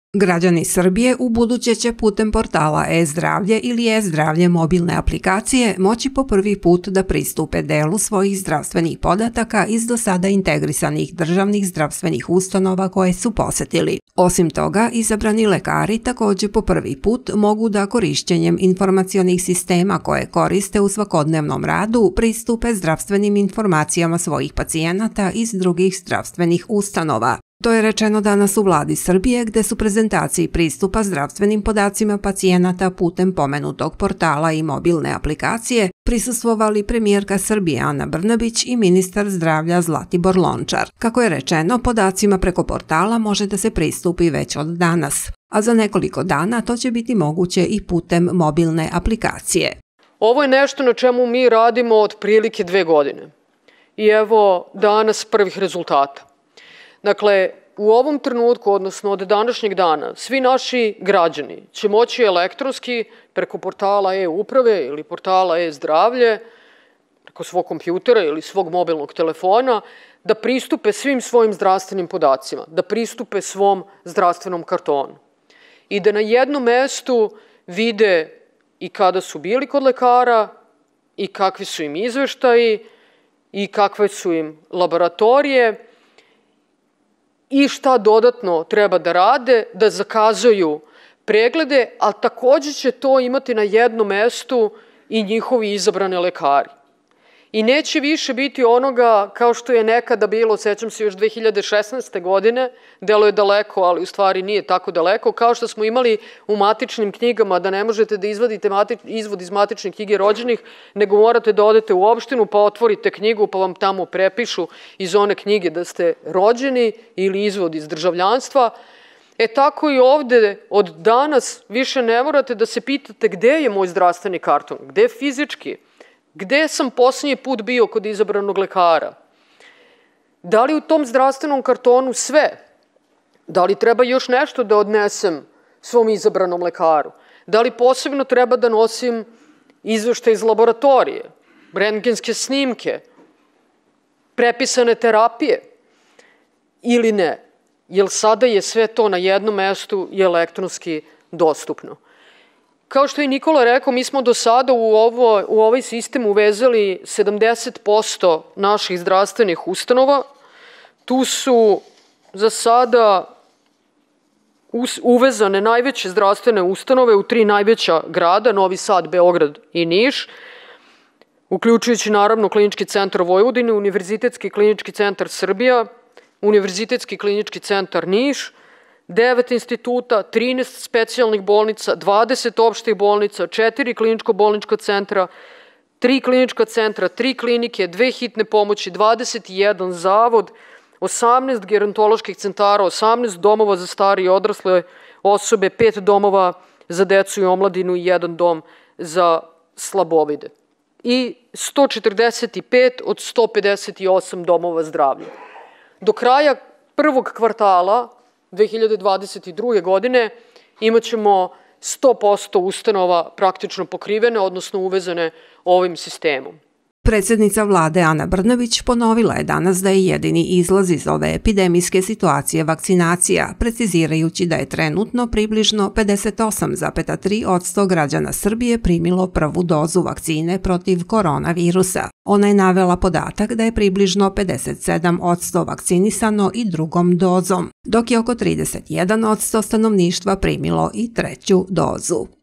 Građani Srbije ubuduće će putem portala e-zdravlje ili e-zdravlje mobilne aplikacije moći po prvi put da pristupe delu svojih zdravstvenih podataka iz do sada integrisanih državnih zdravstvenih ustanova koje su posetili. Osim toga, izabrani lekari također po prvi put mogu da korišćenjem informacionih sistema koje koriste u svakodnevnom radu pristupe zdravstvenim informacijama svojih pacijenata iz drugih zdravstvenih ustanova. To je rečeno danas u Vladi Srbije, gde su prezentaciji pristupa zdravstvenim podacima pacijenata putem pomenutog portala i mobilne aplikacije prisustvovali premijerka Srbije Ana Brnabić i ministar zdravlja Zlatibor Lončar. Kako je rečeno, podacima preko portala može da se pristupi već od danas, a za nekoliko dana to će biti moguće i putem mobilne aplikacije. Ovo je nešto na čemu mi radimo otprilike 2 godine. I evo danas prvih rezultata. Dakle, u ovom trenutku, odnosno od današnjeg dana, svi naši građani će moći elektronski preko portala e-uprave ili portala e-zdravlje, preko svog kompjutera ili svog mobilnog telefona, da pristupe svim svojim zdravstvenim podacima, da pristupe svom zdravstvenom kartonu. I da na jednom mestu vide i kada su bili kod lekara, i kakvi su im izveštaji, i kakve su im laboratorije, i šta dodatno treba da rade, da zakazuju preglede, ali također će to imati na jednom mestu i njihovi izabrani lekari. I neće više biti onoga kao što je nekada bilo, sećam se još 2016. godine, delo je daleko, ali u stvari nije tako daleko, kao što smo imali u matičnim knjigama da ne možete da izvadite izvod iz matične knjige rođenih, nego morate da odete u opštinu pa otvorite knjigu pa vam tamo prepišu iz one knjige da ste rođeni ili izvod iz državljanstva. Tako i ovde od danas više ne morate da se pitate gde je moj zdravstveni karton, gde je fizički, gde sam posljednji put bio kod izabranog lekara? Da li u tom zdravstvenom kartonu sve? Da li treba još nešto da odnesem svom izabranom lekaru? Da li posebno treba da nosim izveštaj iz laboratorije, rentgenske snimke, prepisane terapije ili ne? Jer sada je sve to na jednom mestu i elektronski dostupno. Kao što je Nikola rekao, mi smo do sada u ovaj sistem uvezali 70% naših zdravstvenih ustanova. Tu su za sada uvezane najveće zdravstvene ustanove u 3 najveća grada, Novi Sad, Beograd i Niš, uključujući naravno Klinički centar Vojvodine, Univerzitetski klinički centar Srbija, Univerzitetski klinički centar Niš, 9 instituta, 13 specijalnih bolnica, 20 opštih bolnica, 4 kliničko-bolnička centra, 3 klinička centra, 3 klinike, 2 hitne pomoći, 21 zavod, 18 gerontoloških centara, 18 domova za starije i odrasle osobe, 5 domova za decu i omladinu i 1 dom za slabovide. I 145 od 158 domova zdravlja. Do kraja prvog kvartala 2022. godine imat ćemo 100% ustanova praktično pokrivene, odnosno uvezane ovim sistemom. Predsjednica vlade Ana Brnabić ponovila je danas da je jedini izlaz iz ove epidemijske situacije vakcinacija, precizirajući da je trenutno približno 58,3% građana Srbije primilo prvu dozu vakcine protiv koronavirusa. Ona je navela podatak da je približno 57% vakcinisano i drugom dozom, dok je oko 31% stanovništva primilo i treću dozu.